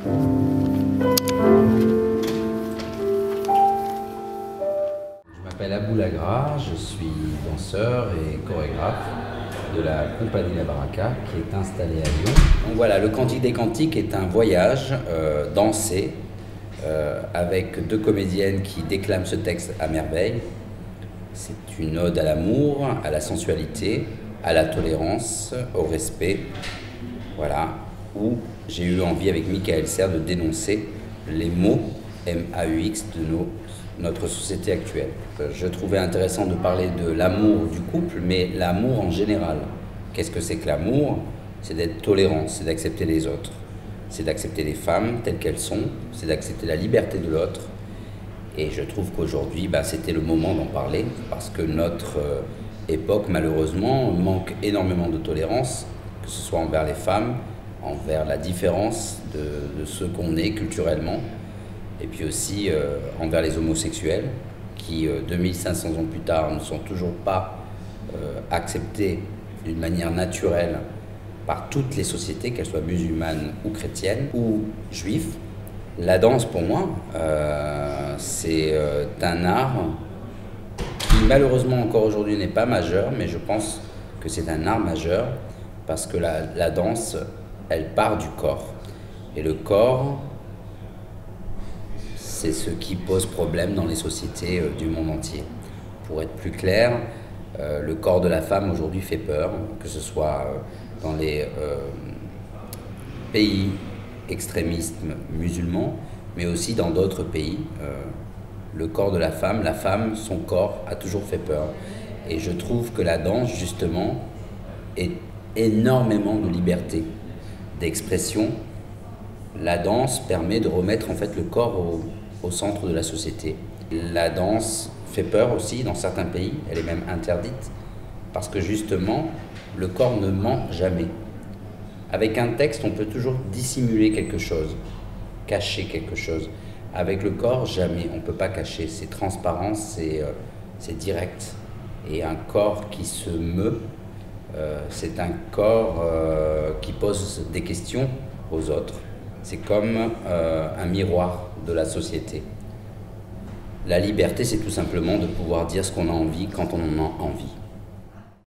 Je m'appelle Abou Lagra, je suis danseur et chorégraphe de la compagnie La Baraka qui est installée à Lyon. Donc voilà, le Cantique des Cantiques est un voyage dansé avec deux comédiennes qui déclament ce texte à merveille. C'est une ode à l'amour, à la sensualité, à la tolérance, au respect. Voilà, où j'ai eu envie avec Michael Serres de dénoncer les mots MAUX de notre société actuelle. Je trouvais intéressant de parler de l'amour du couple, mais l'amour en général. Qu'est-ce que c'est que l'amour? C'est d'être tolérant, c'est d'accepter les autres. C'est d'accepter les femmes telles qu'elles sont, c'est d'accepter la liberté de l'autre. Et je trouve qu'aujourd'hui, c'était le moment d'en parler, parce que notre époque, malheureusement, manque énormément de tolérance, que ce soit envers les femmes, envers la différence de ce qu'on est culturellement, et puis aussi envers les homosexuels, qui 2500 ans plus tard ne sont toujours pas acceptés d'une manière naturelle par toutes les sociétés, qu'elles soient musulmanes ou chrétiennes ou juives. La danse, pour moi, c'est un art qui malheureusement encore aujourd'hui n'est pas majeur, mais je pense que c'est un art majeur parce que la danse, elle part du corps. Et le corps, c'est ce qui pose problème dans les sociétés du monde entier. Pour être plus clair, le corps de la femme aujourd'hui fait peur, que ce soit dans les pays extrémistes musulmans, mais aussi dans d'autres pays. Le corps de la femme, son corps a toujours fait peur. Et je trouve que la danse, justement, est énormément de liberté, d'expression. La danse permet de remettre en fait le corps au centre de la société. La danse fait peur aussi dans certains pays, elle est même interdite, parce que justement, le corps ne ment jamais. Avec un texte, on peut toujours dissimuler quelque chose, cacher quelque chose. Avec le corps, jamais, on ne peut pas cacher. C'est transparent, c'est direct. Et un corps qui se meut, c'est un corps qui pose des questions aux autres. C'est comme un miroir de la société. La liberté, c'est tout simplement de pouvoir dire ce qu'on a envie quand on en a envie.